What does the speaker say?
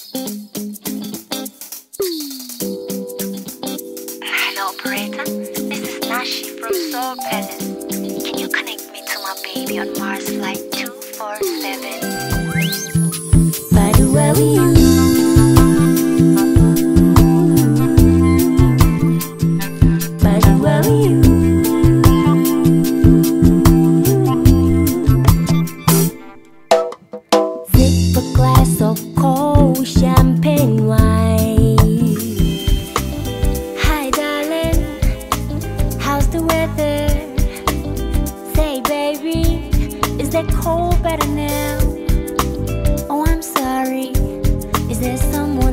Hello, operator. This is Nashi from Soul Palace. Can you connect me to my baby on Mars Flight 247? By the way, sip a glass of cold champagne wine. Hi darling, how's the weather? Say baby, is that cold better now? Oh, I'm sorry, is there someone